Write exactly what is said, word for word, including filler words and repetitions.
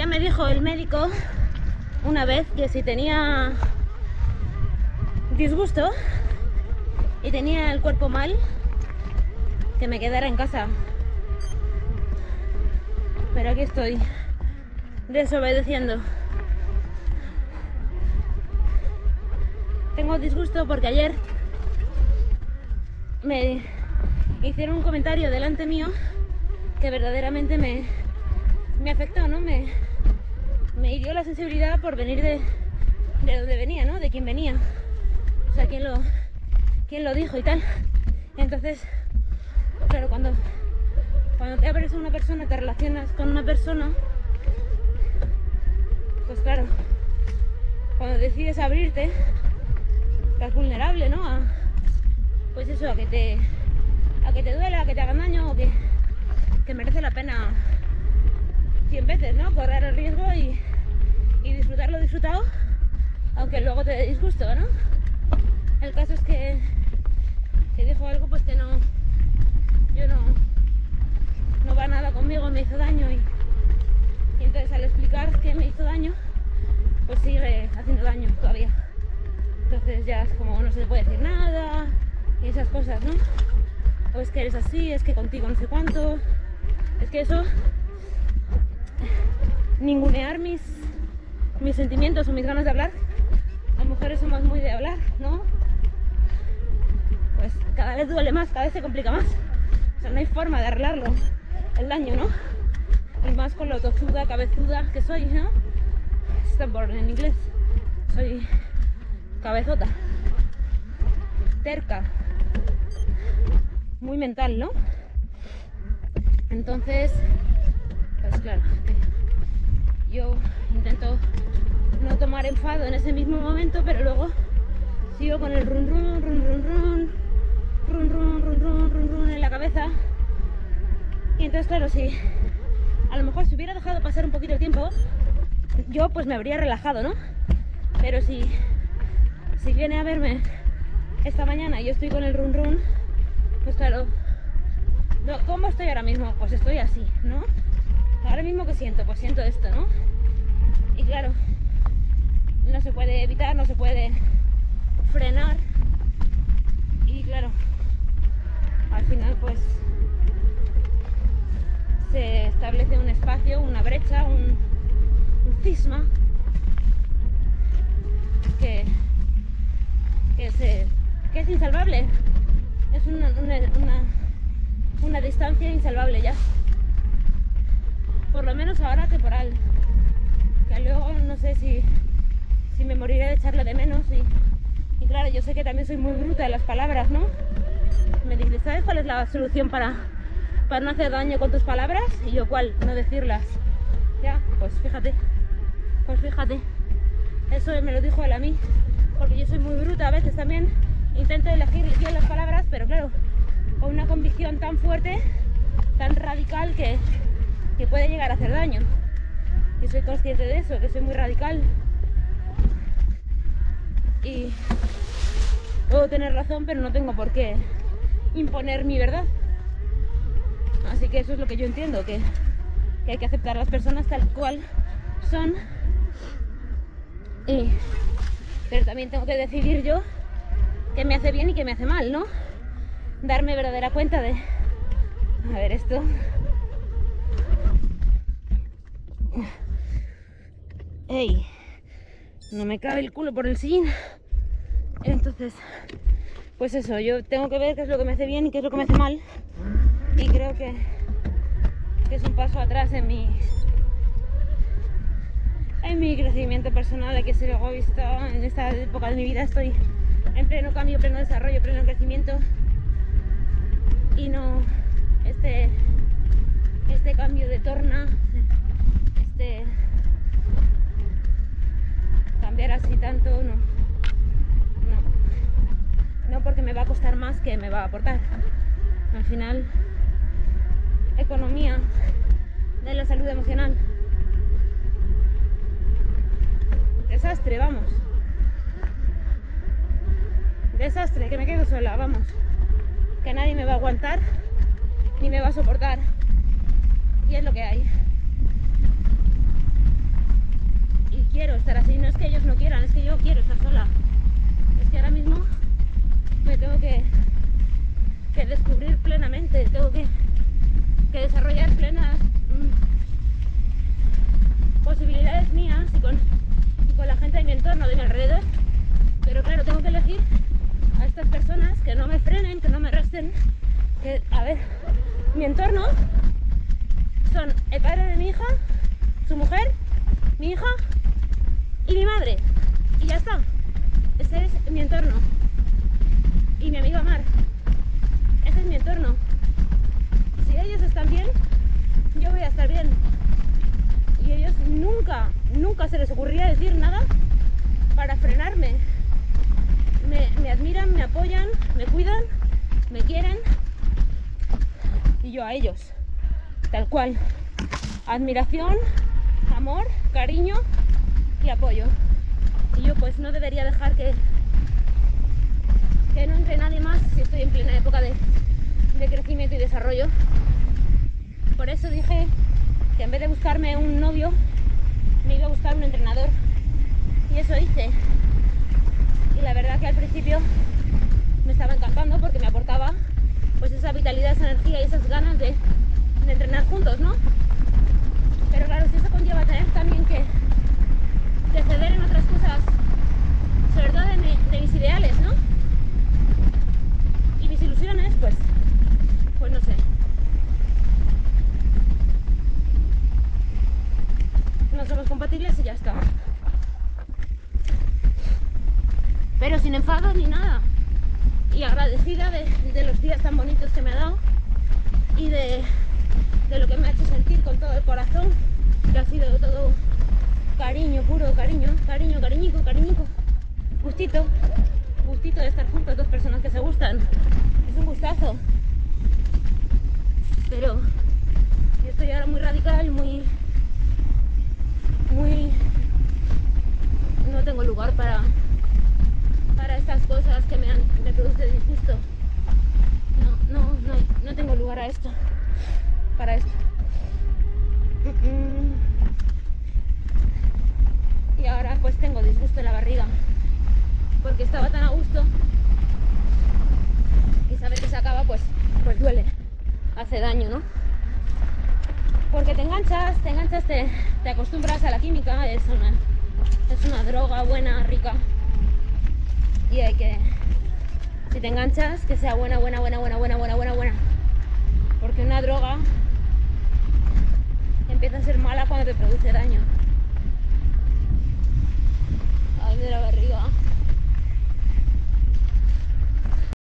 ya me dijo el médico una vez que si tenía disgusto y tenía el cuerpo mal, que me quedara en casa. Pero aquí estoy, desobedeciendo. Tengo disgusto porque ayer me hicieron un comentario delante mío que verdaderamente me, me afectó, ¿no? Me, me hirió la sensibilidad por venir de, de donde venía, ¿no? De quién venía. O sea, quién lo, quién lo dijo y tal. Entonces, claro, cuando, cuando te abres a una persona, te relacionas con una persona, pues claro, cuando decides abrirte, estás vulnerable, ¿no? A, pues eso, a que te, a que te duela, a que te hagan daño, o que, que merece la pena cien veces, ¿no? Correr el riesgo y, y disfrutar lo disfrutado, aunque luego te dé disgusto, ¿no? El caso es que, que dijo algo pues que no, yo no, no va nada conmigo, me hizo daño y, y entonces al explicar que me hizo daño, pues sigue haciendo daño todavía. Entonces ya es como no se le puede decir nada y esas cosas, ¿no? O es que eres así, es que contigo no sé cuánto. Es que eso, ningunear mis, mis sentimientos o mis ganas de hablar. Las mujeres somos muy de hablar, ¿no? Pues cada vez duele más, cada vez se complica más. O sea, no hay forma de arreglarlo, el daño, ¿no? Y más con lo tozuda, cabezuda que soy, ¿no? Stubborn en inglés. Soy cabezota, terca, muy mental, ¿no? Entonces, pues claro, yo intento no tomar enfado en ese mismo momento, pero luego sigo con el run run, run run run, run run run run run run en la cabeza. Y entonces claro, si a lo mejor si hubiera dejado pasar un poquito el tiempo, yo pues me habría relajado, ¿no? Pero si si viene a verme esta mañana y yo estoy con el run run, pues claro, no, ¿cómo estoy ahora mismo? Pues estoy así, ¿no? Ahora mismo que siento, pues siento esto, ¿no? Y claro, no se puede evitar, no se puede frenar. Y claro, al final pues se establece un espacio, una brecha, un, un cisma que, que, se, que es insalvable. Es una, una, una, una distancia insalvable ya. Por lo menos ahora temporal. Que luego no sé si, si me moriré de echarle de menos. Y, y claro, yo sé que también soy muy bruta en las palabras, ¿no? Me dice, ¿sabes cuál es la solución para, para no hacer daño con tus palabras? Y yo, ¿cuál? No decirlas. Ya, pues fíjate. Pues fíjate. Eso me lo dijo él a mí. Porque yo soy muy bruta a veces también. Intento elegir bien las palabras, pero claro, con una convicción tan fuerte, tan radical que, que puede llegar a hacer daño. Y soy consciente de eso, que soy muy radical. Y puedo tener razón, pero no tengo por qué imponer mi verdad. Así que eso es lo que yo entiendo, que, que hay que aceptar a las personas tal cual son. Y, pero también tengo que decidir yo qué me hace bien y qué me hace mal, ¿no? Darme verdadera cuenta de... A ver, esto... ¡Ey! No me cabe el culo por el sillín. Entonces, pues eso, yo tengo que ver qué es lo que me hace bien y qué es lo que me hace mal. Y creo que, que es un paso atrás en mi... en mi crecimiento personal. Hay que ser egoísta. En esta época de mi vida estoy en pleno cambio, pleno desarrollo, pleno crecimiento, y no este este cambio de torna, este cambiar así tanto, no, no, no, porque me va a costar más que me va a aportar. Al final, economía de la salud emocional. Desastre, vamos. Desastre, que me quedo sola, vamos. Que nadie me va a aguantar ni me va a soportar. Y es lo que hay. es que yo quiero estar sola. Es que ahora mismo me tengo que, que descubrir plenamente, tengo que, que desarrollar plenas mmm, posibilidades mías y con, y con la gente de mi entorno, de mi alrededor. Pero claro, tengo que elegir a estas personas que no me frenen, que no me resten, que, a ver, mi entorno son el padre de mi hija, su mujer, mi hija y mi madre, y ya está. Ese es mi entorno. Y mi amiga Mar, ese es mi entorno. Si ellos están bien, yo voy a estar bien. Y ellos nunca, nunca se les ocurriría decir nada para frenarme. Me, me admiran, me apoyan, me cuidan, me quieren, y yo a ellos, tal cual. Admiración, amor, cariño y apoyo. Y yo pues no debería dejar que, que no entre nadie más si estoy en plena época de, de crecimiento y desarrollo. Por eso dije que en vez de buscarme un novio, me iba a buscar un entrenador. Y eso hice. Y la verdad que al principio me estaba encantando porque me aportaba pues esa vitalidad, esa energía y esas ganas de, de entrenar juntos, ¿no? Pero claro, si eso conlleva tener también que, que ceder en otras cosas, sobre todo de, mi, de mis ideales, ¿no? Y mis ilusiones, pues, pues no sé. No somos compatibles y ya está. Pero sin enfado ni nada. Y agradecida de, de los días tan bonitos que me ha dado y de, de lo que me ha hecho sentir con todo el corazón, que ha sido todo cariño, puro cariño, cariño, cariñico, cariñico, gustito, gustito de estar juntos, dos personas que se gustan, es un gustazo. Pero yo estoy ahora muy radical, muy, muy, no tengo lugar para para estas cosas que me, han, me produce disgusto. No, no, no, no tengo lugar a esto, para esto. Y ahora pues tengo disgusto en la barriga, porque estaba tan a gusto y saber que se acaba pues, pues duele, hace daño, ¿no? Porque te enganchas, te enganchas, te, te acostumbras a la química, es una, es una droga buena, rica. Y hay que, si te enganchas, que sea buena, buena, buena, buena, buena, buena, buena, buena. Porque una droga empieza a ser mala cuando te produce daño.